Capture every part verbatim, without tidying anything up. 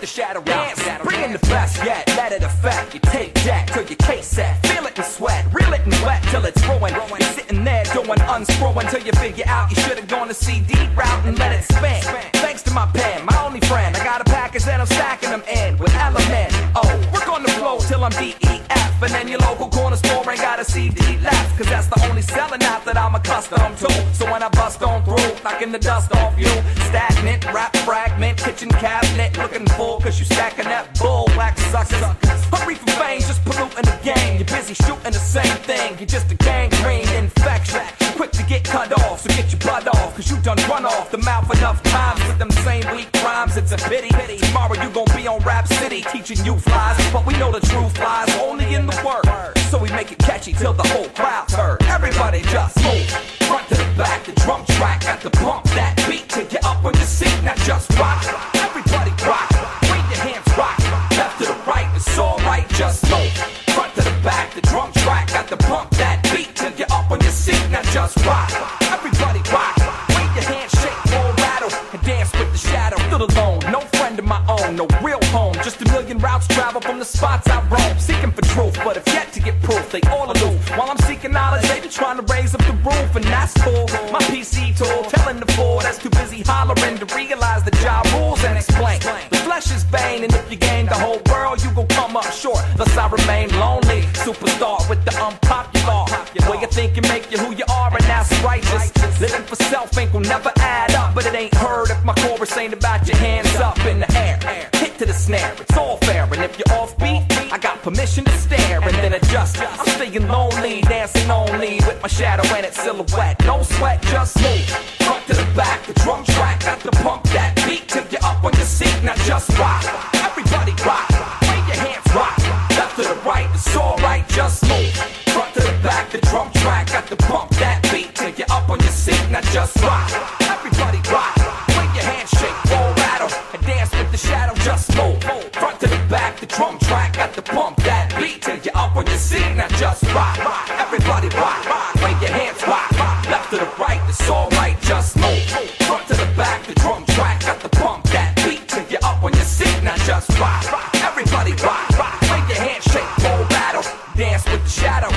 the shadow dance. Bring in the best yet, let it affect. You take that till your case set. Feel it and sweat, reel it and wet till it's ruined. You're sitting there doing unscrewing till you figure out you should have gone the C D route and let it spin. Thanks to my pen, my only friend, I got a package that I'm stacking them in with element. Oh, work on the flow till I'm D E F, and then your local corner store ain't got a C D left, cause that's the only selling out that I'm accustomed to. So when I bust on through, knocking the dust off you, stagnant, rap fragment, kitchen cabinet, looking full cause you stacking that bull, wax suckers. Hurry for fame, just polluting the game. You're busy shooting the same thing, you're just a gangrene infection. Quick to get cut off, so get your blood off, cause you done run off the mouth enough times with them same weak rhymes. It's a pity, tomorrow you gon' be on Rap City teaching you flies, but we know the truth lies only in the word. So we make it catchy till the whole crowd's heard. Everybody just move, front to the back, the drum track got the pump that beat till you're up on your seat, not just rock. Everybody rock, wave your hands rock, left to the right, it's alright, just move. Front to the back, the drum track got the pump that beat till you're up on your seat, not just rock. Everybody rock, wave your hands, shake, roll, rattle, and dance with the shadow. Stood alone, no friend of my own, no real home, just a million routes travel from the spots I roam, seeking for truth, but have yet to get proof. They all aloof. While I'm seeking knowledge, they be trying to raise up the roof, and that's cool. My P C tool, telling the fool that's too busy hollering to realize the job rules and explain. The flesh is vain, and if you gain the whole world, you gon' come up short. Thus I remain lonely, superstar with the unpopular way of thinking, make you who you are, and that's righteous. Living for self ain't gon' never add up, but it ain't heard if my chorus ain't about your hands up in the air. Hit to the snare, it's all fair, and if you're offbeat, I got permission to stare and then adjust. I'm staying lonely, dancing only with my shadow and its silhouette. No sweat, just move. Front to the back, the drum track got the pump that beat till you're up on your seat, not just rock. Everybody rock, wave your hands rock, left to the right, it's alright, just move. Front to the back, the drum track got the pump that beat till you're up on your seat, not just rock. Everybody rock, wave your hands shake, roll, rattle, and dance with the shadow, just move. Front to the back, the drum track got the pump that beat till you're up on your seat, not just rock. Everybody rock, wave your hands rock, left to the right, it's alright, just move. Front to the back, the drum track got the pump that beat till you're up on your seat, not just rock. Everybody rock, wave your hands shake, roll, rattle, dance with the shadow.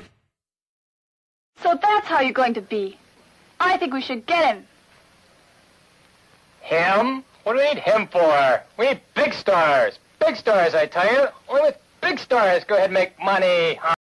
So that's how you're going to be. I think we should get him. Him? What do we need him for? We need big stars. Big stars, I tell you. Only with big stars go ahead and make money.